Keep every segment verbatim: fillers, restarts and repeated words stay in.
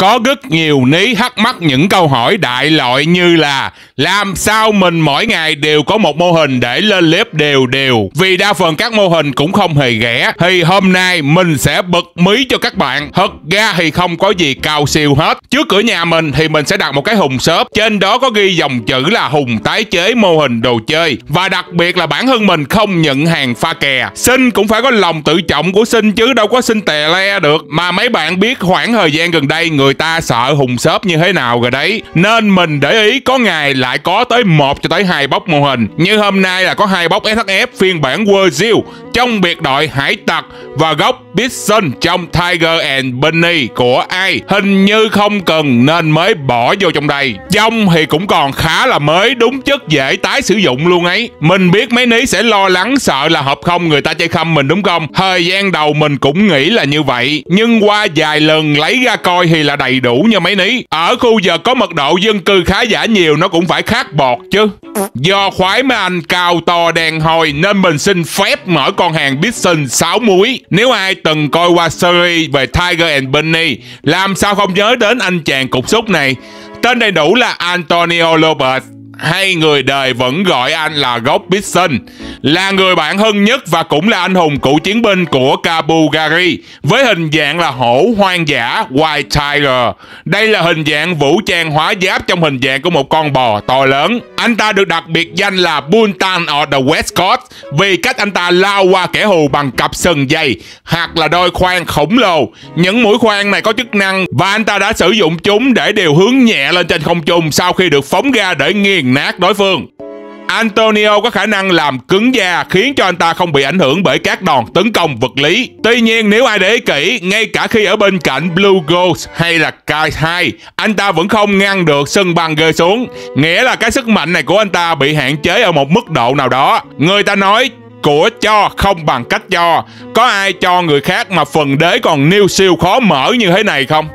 có rất nhiều ní thắc mắc những câu hỏi đại loại như là làm sao mình mỗi ngày đều có một mô hình để lên clip đều đều, vì đa phần các mô hình cũng không hề rẻ. Thì hôm nay mình sẽ bật mí cho các bạn. Thật ra thì không có gì cao siêu hết. Trước cửa nhà mình thì mình sẽ đặt một cái hùng xốp, trên đó có ghi dòng chữ là Hùng tái chế mô hình đồ chơi, và đặc biệt là bản thân mình không nhận hàng pha kè. Xin cũng phải có lòng tự trọng của Xin chứ đâu có xin tè le được. Mà mấy bạn biết khoảng thời gian gần đây người ta sợ hùng xốp như thế nào rồi đấy, nên mình để ý có ngày lại có tới một cho tới hai bóc mô hình. Như hôm nay là có hai bóc ét hát ép phiên bản Wurzel trong biệt đội Hải Tặc và góc Bison trong Tiger and Bunny của ai hình như không cần nên mới bỏ vô trong đây. Trong thì cũng còn khá là mới, đúng chất dễ tái sử dụng luôn ấy. Mình biết mấy ní sẽ lo lắng sợ là hộp không người ta chơi khăm mình đúng không? Thời gian đầu mình cũng nghĩ là như vậy, nhưng qua vài lần lấy ra coi thì là đầy đủ nha mấy ní. Ở khu giờ có mật độ dân cư khá giả nhiều nó cũng phải khác bọt chứ. Do khoái mấy anh cao to đen hôi nên mình xin phép mở con hàng Bison sáu múi. Nếu ai từng coi qua series về Tiger and Bunny, làm sao không nhớ đến anh chàng cục súc này. Tên đầy đủ là Antonio Lopez, hay người đời vẫn gọi anh là gốc Bison, là người bạn thân nhất và cũng là anh hùng cựu chiến binh của Kabugari với hình dạng là hổ hoang dã White Tiger. Đây là hình dạng vũ trang hóa giáp trong hình dạng của một con bò to lớn. Anh ta được đặt biệt danh là Buntan of the West Coast vì cách anh ta lao qua kẻ thù bằng cặp sừng dày hoặc là đôi khoan khổng lồ. Những mũi khoan này có chức năng và anh ta đã sử dụng chúng để điều hướng nhẹ lên trên không trung sau khi được phóng ra để nghiền nát đối phương. Antonio có khả năng làm cứng da khiến cho anh ta không bị ảnh hưởng bởi các đòn tấn công vật lý. Tuy nhiên nếu ai để ý kỹ, ngay cả khi ở bên cạnh Blue Ghost hay là Kite hai, anh ta vẫn không ngăn được sân băng rơi xuống. Nghĩa là cái sức mạnh này của anh ta bị hạn chế ở một mức độ nào đó. Người ta nói của cho không bằng cách cho. Có ai cho người khác mà phần đế còn niêu siêu khó mở như thế này không?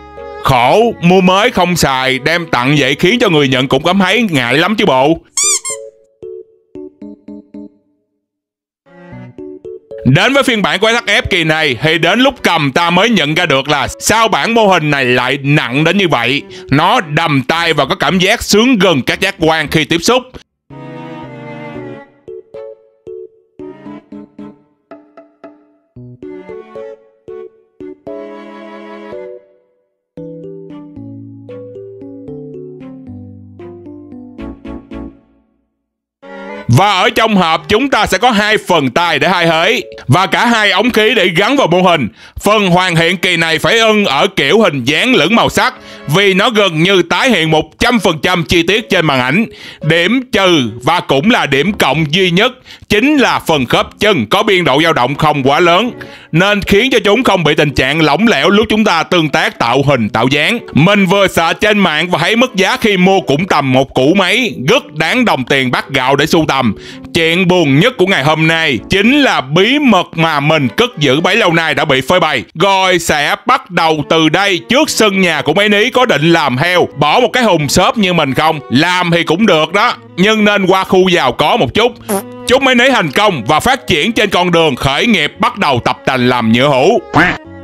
Khổ, mua mới không xài, đem tặng vậy khiến cho người nhận cũng cảm thấy ngại lắm chứ bộ. Đến với phiên bản của ét hát ép kỳ này thì đến lúc cầm ta mới nhận ra được là sao bản mô hình này lại nặng đến như vậy. Nó đầm tay và có cảm giác sướng gần các giác quan khi tiếp xúc. Và ở trong hộp chúng ta sẽ có hai phần tay để thay thế và cả hai ống khí để gắn vào mô hình. Phần hoàn thiện kỳ này phải ưng ở kiểu hình dáng lẫn màu sắc vì nó gần như tái hiện một trăm phần trăm chi tiết trên màn ảnh. Điểm trừ và cũng là điểm cộng duy nhất chính là phần khớp chân có biên độ dao động không quá lớn, nên khiến cho chúng không bị tình trạng lỏng lẻo lúc chúng ta tương tác tạo hình tạo dáng. Mình vừa search trên mạng và thấy mức giá khi mua cũng tầm một củ máy, rất đáng đồng tiền bát gạo để sưu tầm. Chuyện buồn nhất của ngày hôm nay chính là bí mật mà mình cất giữ bấy lâu nay đã bị phơi bày. Rồi sẽ bắt đầu từ đây. Trước sân nhà của mấy ní có định làm heo, bỏ một cái hùng xốp như mình không? Làm thì cũng được đó, nhưng nên qua khu giàu có một chút. Chúc mấy ní thành công và phát triển trên con đường khởi nghiệp bắt đầu tập tành làm nhựa hũ.